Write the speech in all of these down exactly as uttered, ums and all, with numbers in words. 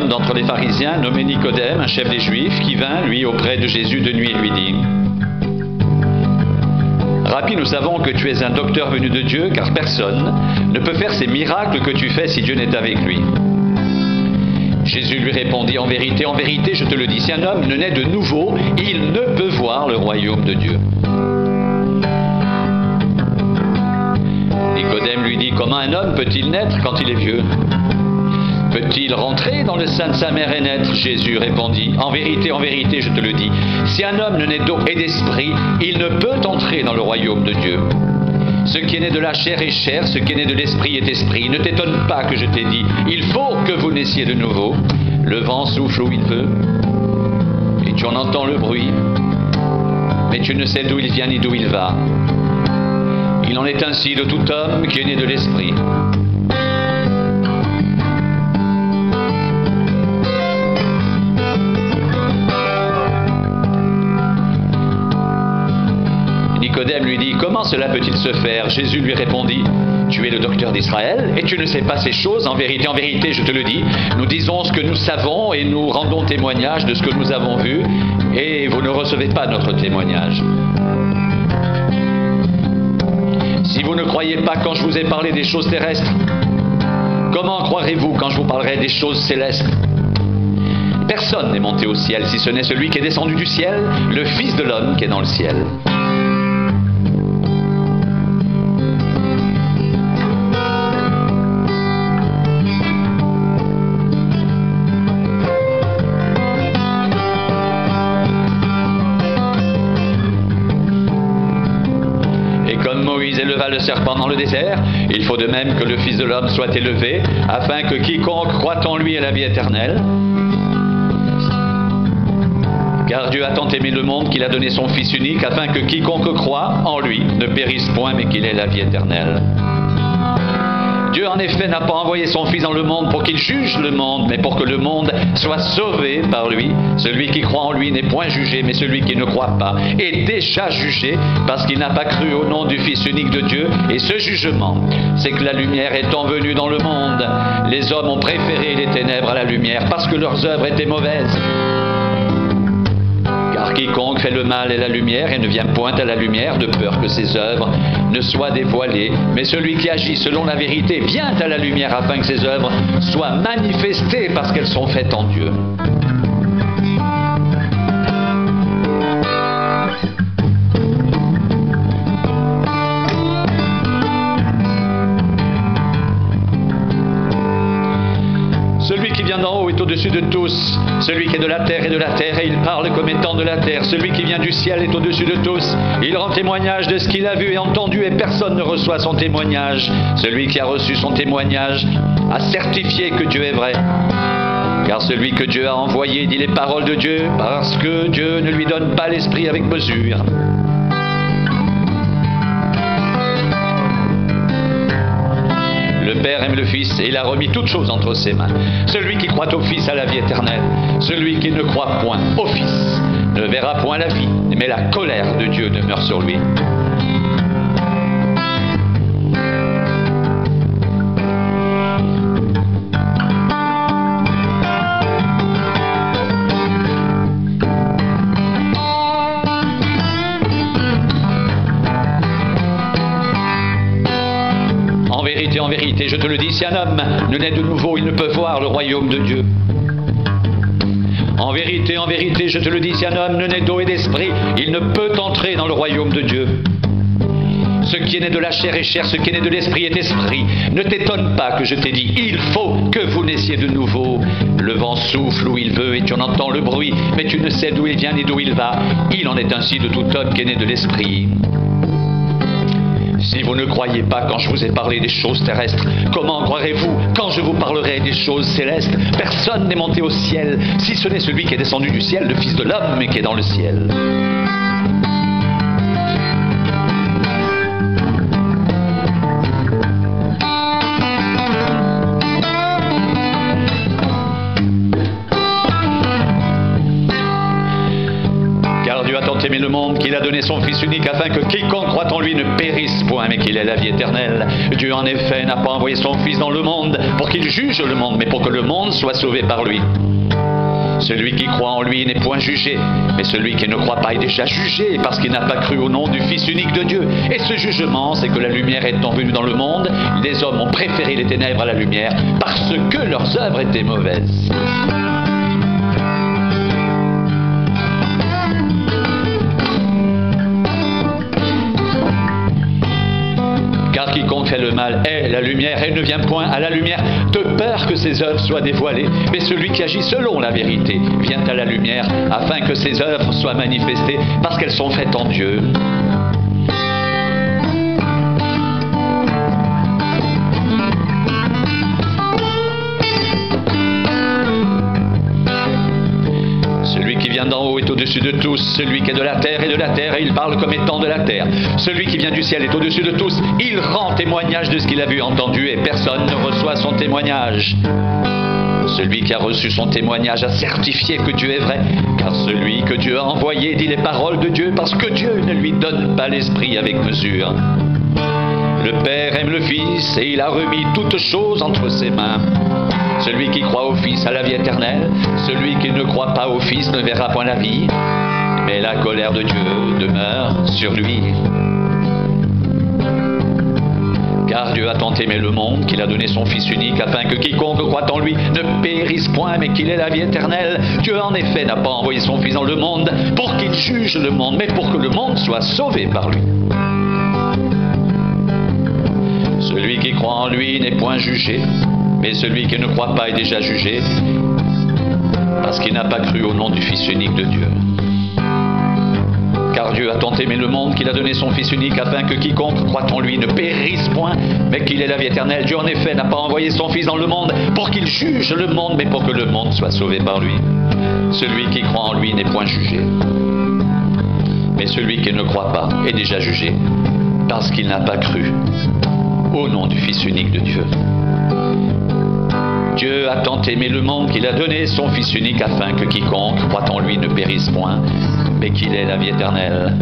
homme d'entre les pharisiens, nommé Nicodème, un chef des Juifs, qui vint, lui, auprès de Jésus de nuit et lui dit: Rabbi, nous savons que tu es un docteur venu de Dieu, car personne ne peut faire ces miracles que tu fais si Dieu n'est avec lui. Jésus lui répondit: En vérité, en vérité, je te le dis, si un homme ne naît de nouveau, il ne peut voir le royaume de Dieu. Nicodème lui dit: Comment un homme peut-il naître quand il est vieux? Peut-il rentrer dans le sein de sa mère et naître? Jésus répondit: En vérité, en vérité, je te le dis, si un homme ne naît d'eau et d'esprit, il ne peut entrer dans le royaume de Dieu. Ce qui est né de la chair est chair, ce qui est né de l'esprit est esprit. Ne t'étonne pas que je t'ai dit, il faut que vous naissiez de nouveau. Le vent souffle où il veut, et tu en entends le bruit, mais tu ne sais d'où il vient ni d'où il va. Il en est ainsi de tout homme qui est né de l'esprit. Nicodème lui dit: Comment cela peut-il se faire? Jésus lui répondit: Tu es le docteur d'Israël et tu ne sais pas ces choses. En vérité, en vérité, je te le dis, nous disons ce que nous savons et nous rendons témoignage de ce que nous avons vu, et vous ne recevez pas notre témoignage. Si vous ne croyez pas quand je vous ai parlé des choses terrestres, comment croirez-vous quand je vous parlerai des choses célestes? Personne n'est monté au ciel si ce n'est celui qui est descendu du ciel, le Fils de l'homme qui est dans le ciel. Moïse éleva le serpent dans le désert, il faut de même que le Fils de l'homme soit élevé, afin que quiconque croit en lui ait la vie éternelle. Car Dieu a tant aimé le monde qu'il a donné son Fils unique, afin que quiconque croit en lui ne périsse point, mais qu'il ait la vie éternelle. Dieu en effet n'a pas envoyé son Fils dans le monde pour qu'il juge le monde, mais pour que le monde soit sauvé par lui. Celui qui croit en lui n'est point jugé, mais celui qui ne croit pas est déjà jugé, parce qu'il n'a pas cru au nom du Fils unique de Dieu. Et ce jugement, c'est que la lumière étant venue dans le monde, les hommes ont préféré les ténèbres à la lumière, parce que leurs œuvres étaient mauvaises. Car quiconque fait le mal est la lumière et ne vient point à la lumière de peur que ses œuvres ne soient dévoilées. Mais celui qui agit selon la vérité vient à la lumière afin que ses œuvres soient manifestées parce qu'elles sont faites en Dieu. Celui qui vient d'en haut est au-dessus de tous. Celui qui est de la terre est de la terre et il parle comme étant de la terre. Celui qui vient du ciel est au-dessus de tous. Il rend témoignage de ce qu'il a vu et entendu et personne ne reçoit son témoignage. Celui qui a reçu son témoignage a certifié que Dieu est vrai. Car celui que Dieu a envoyé dit les paroles de Dieu, parce que Dieu ne lui donne pas l'esprit avec mesure. Le Père aime le Fils et il a remis toutes choses entre ses mains. Celui qui croit au Fils a la vie éternelle. Celui qui ne croit point au Fils ne verra point la vie, mais la colère de Dieu demeure sur lui. En vérité, je te le dis, si un homme ne naît de nouveau, il ne peut voir le royaume de Dieu. En vérité, en vérité, je te le dis, si un homme ne naît d'eau et d'esprit, il ne peut entrer dans le royaume de Dieu. Ce qui est né de la chair est chair, ce qui est né de l'esprit est esprit. Ne t'étonne pas que je t'ai dit, il faut que vous naissiez de nouveau. Le vent souffle où il veut et tu en entends le bruit, mais tu ne sais d'où il vient ni d'où il va. Il en est ainsi de tout homme qui est né de l'esprit. Si vous ne croyez pas quand je vous ai parlé des choses terrestres, comment croirez-vous quand je vous parlerai des choses célestes? Personne n'est monté au ciel, si ce n'est celui qui est descendu du ciel, le Fils de l'homme, mais qui est dans le ciel. aimé le monde qu'il a donné son Fils unique afin que quiconque croit en lui ne périsse point mais qu'il ait la vie éternelle. Dieu en effet n'a pas envoyé son Fils dans le monde pour qu'il juge le monde mais pour que le monde soit sauvé par lui. Celui qui croit en lui n'est point jugé, mais celui qui ne croit pas est déjà jugé parce qu'il n'a pas cru au nom du Fils unique de Dieu. Et ce jugement, c'est que la lumière étant venue dans le monde, les hommes ont préféré les ténèbres à la lumière parce que leurs œuvres étaient mauvaises. Car quiconque fait le mal est la lumière et ne vient point à la lumière de peur que ses œuvres soient dévoilées. Mais celui qui agit selon la vérité vient à la lumière afin que ses œuvres soient manifestées parce qu'elles sont faites en Dieu. Celui qui vient d'en haut est au-dessus de tous, celui qui est de la terre est de la terre, et il parle comme étant de la terre. Celui qui vient du ciel est au-dessus de tous, il rend témoignage de ce qu'il a vu, entendu, et personne ne reçoit son témoignage. Celui qui a reçu son témoignage a certifié que Dieu est vrai, car celui que Dieu a envoyé dit les paroles de Dieu, parce que Dieu ne lui donne pas l'esprit avec mesure. Le Père aime le Fils, et il a remis toutes choses entre ses mains. Celui qui croit au Fils a la vie éternelle. Celui qui ne croit pas au Fils ne verra point la vie, mais la colère de Dieu demeure sur lui. Car Dieu a tant aimé le monde qu'il a donné son Fils unique afin que quiconque croit en lui ne périsse point mais qu'il ait la vie éternelle. Dieu en effet n'a pas envoyé son Fils dans le monde pour qu'il juge le monde, mais pour que le monde soit sauvé par lui. Celui qui croit en lui n'est point jugé, mais celui qui ne croit pas est déjà jugé, parce qu'il n'a pas cru au nom du Fils unique de Dieu. Car Dieu a tant aimé le monde qu'il a donné son Fils unique afin que quiconque croit en lui ne périsse point, mais qu'il ait la vie éternelle. Dieu en effet n'a pas envoyé son Fils dans le monde pour qu'il juge le monde, mais pour que le monde soit sauvé par lui. Celui qui croit en lui n'est point jugé, mais celui qui ne croit pas est déjà jugé, parce qu'il n'a pas cru au nom du Fils unique de Dieu. Dieu a tant aimé le monde qu'il a donné son Fils unique afin que quiconque croit en lui ne périsse point, mais qu'il ait la vie éternelle.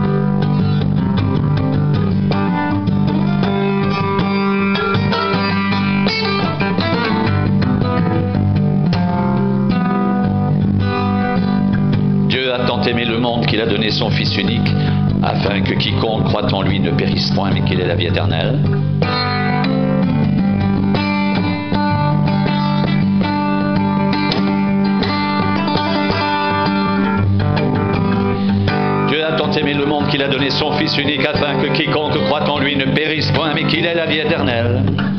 Dieu a tant aimé le monde qu'il a donné son Fils unique afin que quiconque croit en lui ne périsse point, mais qu'il ait la vie éternelle. Dieu a tant aimé le monde qu'il a donné son Fils unique afin que quiconque croit en lui ne périsse point, mais qu'il ait la vie éternelle.